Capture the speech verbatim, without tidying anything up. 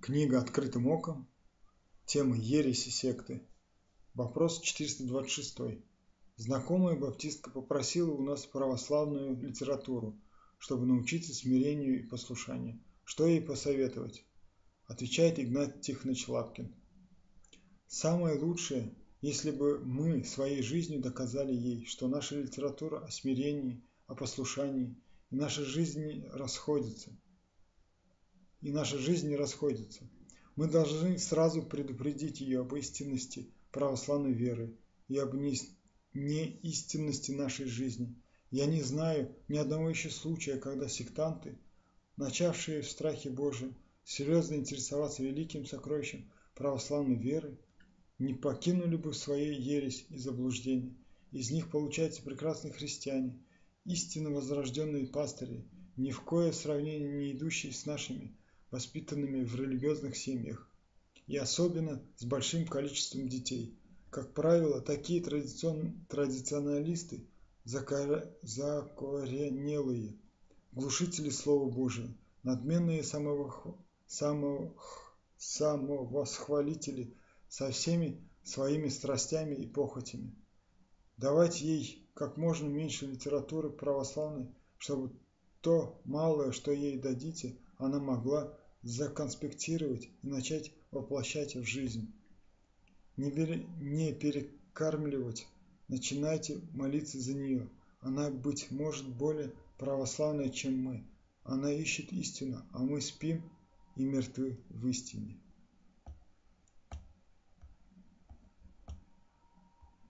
Книга «Открытым оком». Тема ереси секты. Вопрос четыреста двадцать шесть. Знакомая баптистка попросила у нас православную литературу, чтобы научиться смирению и послушанию. Что ей посоветовать? Отвечает Игнат Тихонович Лапкин. Самое лучшее, если бы мы своей жизнью доказали ей, что наша литература о смирении, о послушании, и наша жизнь расходятся. И наша жизнь не расходится. Мы должны сразу предупредить ее об истинности православной веры и об неистинности нашей жизни. Я не знаю ни одного еще случая, когда сектанты, начавшие в страхе Божьем серьезно интересоваться великим сокровищем православной веры, не покинули бы своей ересь и заблуждения. Из них получаются прекрасные христиане, истинно возрожденные пастыри, ни в кое сравнение не идущие с нашими, воспитанными в религиозных семьях, и особенно с большим количеством детей. Как правило, такие традицион... традиционалисты, закоренелые, глушители Слова Божия, надменные самовох... самовх... самовосхвалители со всеми своими страстями и похотями. Давайте ей как можно меньше литературы православной, чтобы то малое, что ей дадите, она могла законспектировать и начать воплощать в жизнь. Не, бери, не перекармливать, начинайте молиться за нее. Она, быть может, более православная, чем мы. Она ищет истину, а мы спим и мертвы в истине.